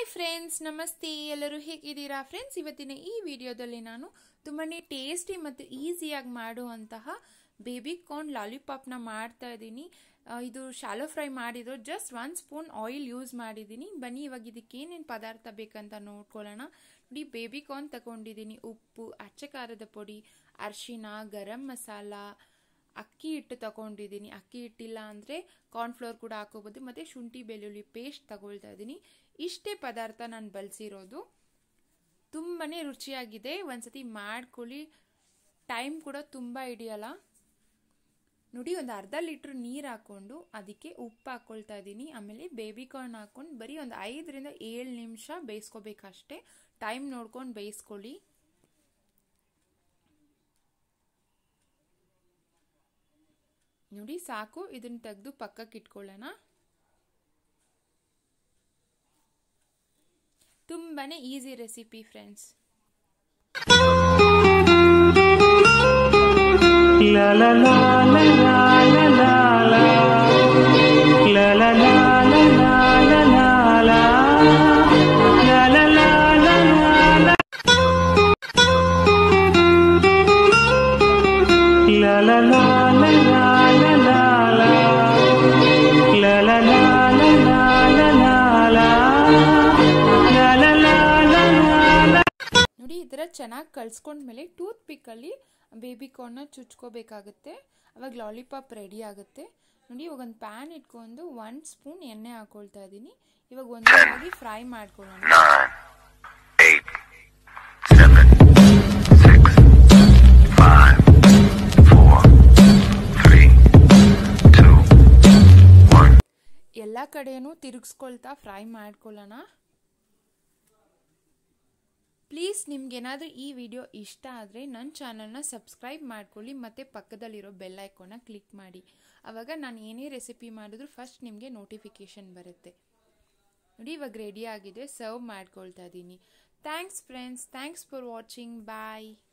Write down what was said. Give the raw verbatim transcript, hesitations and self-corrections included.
Friends, ನಮಸ್ತೆ. ಎಲ್ಲರೂ ಹೇಗಿದ್ದೀರಾ ಫ್ರೆಂಡ್ಸ್? ಇವತ್ತಿನ ಈ ವಿಡಿಯೋದಲ್ಲಿ ನಾನು ತುಂಬಾನೇ ಟೇಸ್ಟಿ ಮತ್ತು ಈಸಿಯಾಗಿ ಮಾಡುವಂತಹ ಬೇಬಿ ಕಾರ್ನ್ ಲಾಲಿಪಾಪ್ನ ಮಾಡ್ತಾ ಇದ್ದೀನಿ. ಇದು ಶಾಲೋ ಫ್ರೈ ಮಾಡಿದ್ರು. Just one spoon oil use ಮಾಡಿದ್ದೀನಿ. ಬನ್ನಿ ಇವಾಗ ಇದಕ್ಕೆ ಏನೇನು ಪದಾರ್ಥ ಬೇಕಂತ ನೋಡ್ಕೊಳ್ಳೋಣ. ನೋಡಿ, ಬೇಬಿ ಕಾರ್ನ್ ತಗೊಂಡಿದ್ದೀನಿ, ಉಪ್ಪು, ಅಚ್ಚ ಖಾರದ ಪುಡಿ, ಅರಿಶಿನ, ಗರಂ ಮಸಾಲ, ಅಕ್ಕಿ ಹಿಟ್ಟು ತಗೊಂಡಿದ್ದೀನಿ. ಅಕ್ಕಿ ಹಿಟ್ಟಿಲ್ಲ ಅಂದರೆ ಕಾರ್ನ್ಫ್ಲೋರ್ ಕೂಡ ಹಾಕೋಬೋದು. ಮತ್ತು ಶುಂಠಿ ಬೆಳ್ಳುಳ್ಳಿ ಪೇಸ್ಟ್ ತಗೊಳ್ತಾ ಇದ್ದೀನಿ. ಇಷ್ಟೇ ಪದಾರ್ಥ ನಾನು ಬಳಸಿರೋದು. ತುಂಬಾ ರುಚಿಯಾಗಿದೆ. ಒಂದ್ಸತಿ ಮಾಡ್ಕೊಳ್ಳಿ. ಟೈಮ್ ಕೂಡ ತುಂಬ ಹಿಡಿಯಲ್ಲ. ನೋಡಿ, ಒಂದು ಅರ್ಧ ಲೀಟ್ರ್ ನೀರು ಹಾಕ್ಕೊಂಡು ಅದಕ್ಕೆ ಉಪ್ಪು ಹಾಕ್ಕೊಳ್ತಾ ಇದ್ದೀನಿ. ಆಮೇಲೆ ಬೇಬಿ ಕಾರ್ನ್ ಹಾಕ್ಕೊಂಡು ಬರೀ ಒಂದು ಐದರಿಂದ ಏಳು ನಿಮಿಷ ಬೇಯಿಸ್ಕೋಬೇಕಷ್ಟೇ. ಟೈಮ್ ನೋಡ್ಕೊಂಡು ಬೇಯಿಸ್ಕೊಳ್ಳಿ. ನೋಡಿ, ಸಾಕು. ಇದನ್ನ ತೆಗೆದು ಪಕ್ಕಕ್ಕೆ ಇಟ್ಕೊಳ್ಳೋಣ. ತುಂಬಾನೇ ಈಸಿ ರೆಸಿಪಿ ಫ್ರೆಂಡ್ಸ್. ನೋಡಿ, ಈ ಥರ ಚೆನ್ನಾಗಿ ಕಳ್ಸ್ಕೊಂಡ್ಮೇಲೆ ಟೂತ್ ಪಿಕ್ಕಲ್ಲಿ ಬೇಬಿ ಕಾರ್ನ್ನ ಚುಚ್ಕೋಬೇಕಾಗುತ್ತೆ. ಅವಾಗ ಲಾಲಿಪಾಪ್ ರೆಡಿ ಆಗುತ್ತೆ. ನೋಡಿ, ಇವಾಗ ಒಂದು ಪ್ಯಾನ್ ಇಟ್ಕೊಂಡು ಒಂದು ಸ್ಪೂನ್ ಎಣ್ಣೆ ಹಾಕೊಳ್ತಾ ಇದ್ದೀನಿ. ಇವಾಗ ಒಂದೊಂದಾಗಿ ಫ್ರೈ ಮಾಡ್ಕೊಳ್ಳೋಣ. ಎಲ್ಲ ಕಡೆನೂ ತಿರುಗಿಸ್ಕೊಳ್ತಾ ಫ್ರೈ ಮಾಡ್ಕೊಳ್ಳೋಣ. ಪ್ಲೀಸ್, ನಿಮ್ಗೇನಾದರೂ ಈ ವಿಡಿಯೋ ಇಷ್ಟ ಆದರೆ ನನ್ನ ಚಾನಲ್ನ ಸಬ್ಸ್ಕ್ರೈಬ್ ಮಾಡ್ಕೊಳ್ಳಿ ಮತ್ತು ಪಕ್ಕದಲ್ಲಿರೋ ಬೆಲ್ ಐಕಾನ್ನ ಕ್ಲಿಕ್ ಮಾಡಿ. ಆವಾಗ ನಾನು ಏನೇ ರೆಸಿಪಿ ಮಾಡಿದ್ರು ಫಸ್ಟ್ ನಿಮಗೆ ನೋಟಿಫಿಕೇಷನ್ ಬರುತ್ತೆ. ನೋಡಿ, ಇವಾಗ ರೆಡಿ ಆಗಿದೆ. ಸರ್ವ್ ಮಾಡ್ಕೊಳ್ತಾ ಇದ್ದೀನಿ. Thanks friends. Thanks for watching. Bye.